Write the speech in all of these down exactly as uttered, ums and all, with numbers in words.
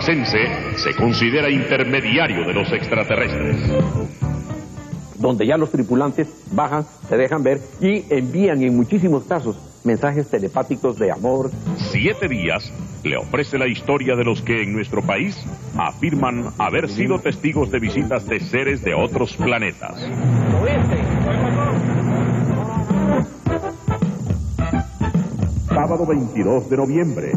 Sense se considera intermediario de los extraterrestres. Donde ya los tripulantes bajan, se dejan ver y envían en muchísimos casos mensajes telepáticos de amor. Siete días le ofrece la historia de los que en nuestro país afirman haber sido testigos de visitas de seres de otros planetas. Sábado veintidós de noviembre.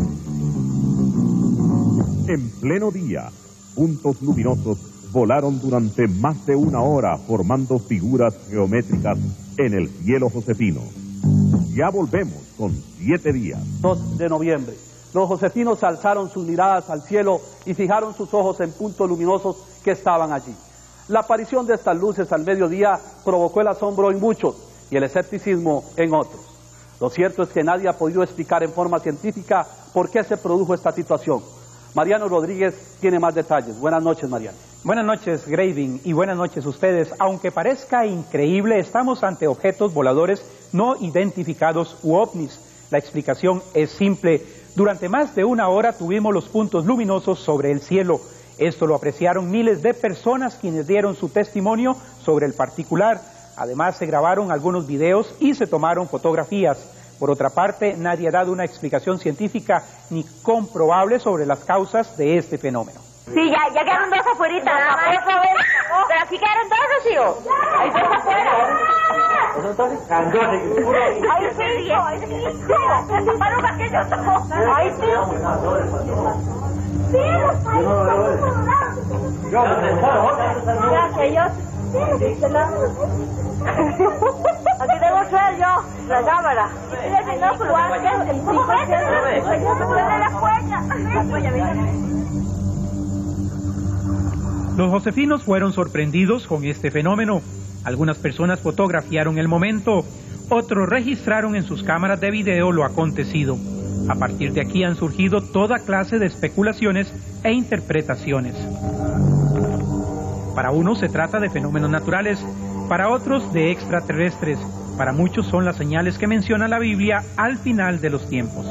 En pleno día, puntos luminosos volaron durante más de una hora formando figuras geométricas en el cielo josefino. Ya volvemos con siete días. dos de noviembre. Los josefinos alzaron sus miradas al cielo y fijaron sus ojos en puntos luminosos que estaban allí. La aparición de estas luces al mediodía provocó el asombro en muchos y el escepticismo en otros. Lo cierto es que nadie ha podido explicar en forma científica por qué se produjo esta situación. Mariano Rodríguez tiene más detalles. Buenas noches, Mariano. Buenas noches, Graving, y buenas noches a ustedes. Aunque parezca increíble, estamos ante objetos voladores no identificados u ovnis. La explicación es simple. Durante más de una hora tuvimos los puntos luminosos sobre el cielo. Esto lo apreciaron miles de personas quienes dieron su testimonio sobre el particular. Además, se grabaron algunos videos y se tomaron fotografías. Por otra parte, nadie ha dado una explicación científica ni comprobable sobre las causas de este fenómeno. Sí, ya, ya quedaron dos afuera, nada más. Pero aquí quedaron dos, tío. Hay dos afuera. Ahí sí, ahí sí. Para un pequeño toco. Ahí sí. Sí, los países. Aquí tengo ser yo, la cámara. Los josefinos fueron sorprendidos con este fenómeno. Algunas personas fotografiaron el momento, otros registraron en sus cámaras de video lo acontecido. A partir de aquí han surgido toda clase de especulaciones e interpretaciones. Para unos se trata de fenómenos naturales, para otros de extraterrestres, para muchos son las señales que menciona la Biblia al final de los tiempos.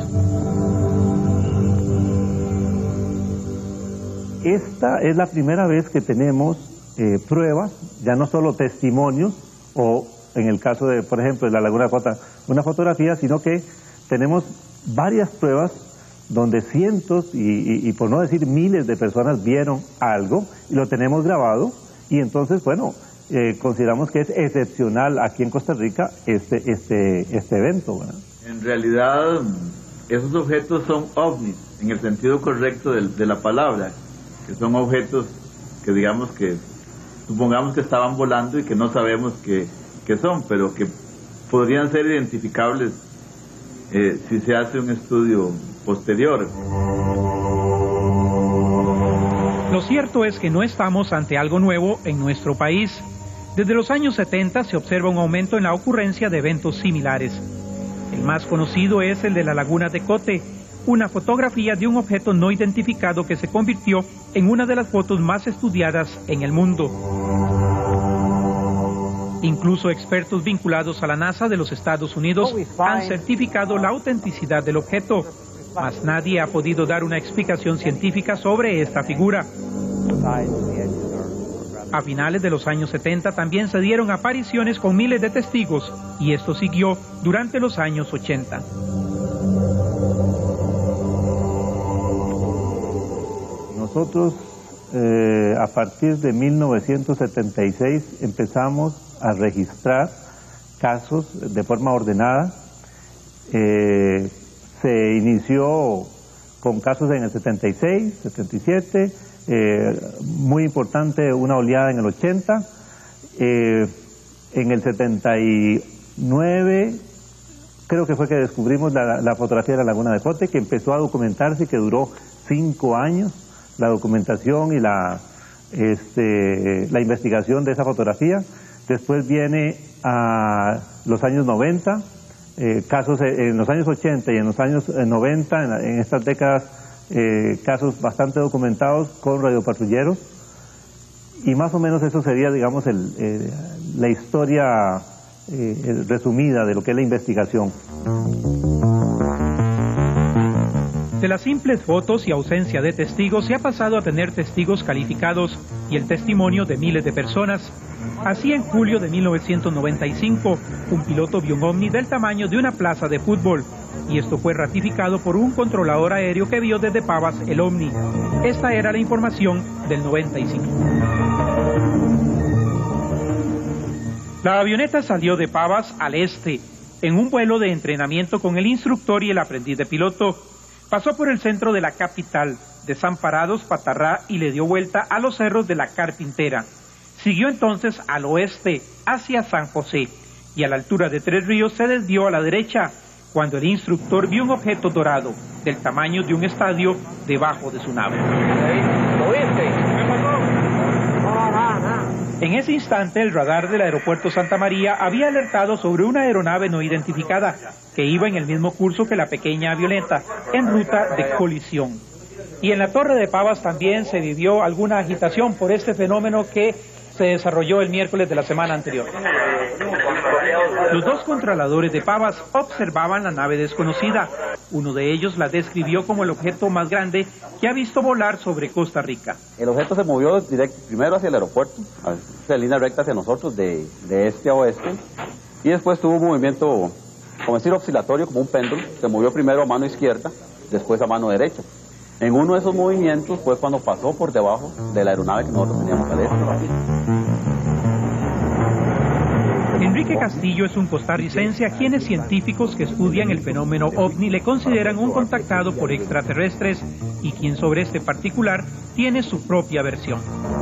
Esta es la primera vez que tenemos eh, pruebas, ya no solo testimonios, o en el caso de, por ejemplo, de la Laguna de Cota, una fotografía, sino que tenemos varias pruebas donde cientos, y, y, y por no decir miles de personas vieron algo, y lo tenemos grabado, y entonces, bueno, eh, consideramos que es excepcional aquí en Costa Rica este, este, este evento, ¿verdad? En realidad, esos objetos son ovnis, en el sentido correcto de, de la palabra, que son objetos que digamos que, supongamos que estaban volando y que no sabemos qué que son, pero que podrían ser identificables eh, si se hace un estudio posterior. Lo cierto es que no estamos ante algo nuevo en nuestro país. Desde los años setenta se observa un aumento en la ocurrencia de eventos similares. El más conocido es el de la Laguna de Cote, una fotografía de un objeto no identificado que se convirtió en una de las fotos más estudiadas en el mundo. Incluso expertos vinculados a la NASA de los Estados Unidos han certificado la autenticidad del objeto, mas nadie ha podido dar una explicación científica sobre esta figura. A finales de los años setenta también se dieron apariciones con miles de testigos, y esto siguió durante los años ochenta. Nosotros, eh, a partir de mil novecientos setenta y seis, empezamos a registrar casos de forma ordenada. Eh, se inició con casos en el setenta y seis, setenta y siete, eh, muy importante una oleada en el ochenta, eh, en el setenta y nueve creo que fue que descubrimos la, la fotografía de la Laguna de Cote, que empezó a documentarse y que duró cinco años la documentación y la, este, la investigación de esa fotografía. Después viene a los años noventa, eh, casos en los años ochenta y en los años noventa, en, en estas décadas, eh, casos bastante documentados con radiopatrulleros, y más o menos eso sería, digamos, el, eh, la historia eh, resumida de lo que es la investigación. De las simples fotos y ausencia de testigos se ha pasado a tener testigos calificados y el testimonio de miles de personas. Así, en julio de mil novecientos noventa y cinco, un piloto vio un ovni del tamaño de una plaza de fútbol, y esto fue ratificado por un controlador aéreo que vio desde Pavas el ovni. Esta era la información del noventa y cinco. La avioneta salió de Pavas al este, en un vuelo de entrenamiento con el instructor y el aprendiz de piloto. Pasó por el centro de la capital, Desamparados, Patarrá, y le dio vuelta a los cerros de la Carpintera. Siguió entonces al oeste, hacia San José, y a la altura de Tres Ríos se desvió a la derecha, cuando el instructor vio un objeto dorado, del tamaño de un estadio, debajo de su nave. ¿Lo viste? ¿Qué pasó? No, nada, nada. En ese instante, el radar del aeropuerto Santa María había alertado sobre una aeronave no identificada, que iba en el mismo curso que la pequeña avioneta, en ruta de colisión. Y en la Torre de Pavas también se vivió alguna agitación por este fenómeno que se desarrolló el miércoles de la semana anterior. Los dos controladores de Pavas observaban la nave desconocida. Uno de ellos la describió como el objeto más grande que ha visto volar sobre Costa Rica. El objeto se movió directo, primero hacia el aeropuerto, hacia línea recta hacia nosotros, de, de este a oeste, y después tuvo un movimiento, como decir, oscilatorio, como un péndulo. Se movió primero a mano izquierda, después a mano derecha. En uno de esos movimientos fue cuando pasó por debajo de la aeronave que nosotros teníamos al este. Enrique Castillo es un costarricense a quienes científicos que estudian el fenómeno ovni le consideran un contactado por extraterrestres, y quien sobre este particular tiene su propia versión.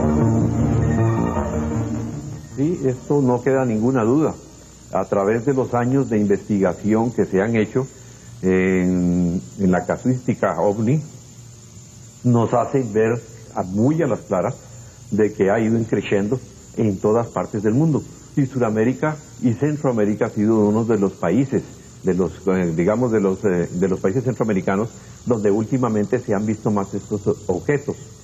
Sí, esto no queda ninguna duda. A través de los años de investigación que se han hecho en, en la casuística ovni, nos hace ver a muy a las claras de que ha ido creciendo en todas partes del mundo. Y Sudamérica y Centroamérica ha sido uno de los países, de los, eh, digamos, de los, eh, de los países centroamericanos donde últimamente se han visto más estos objetos.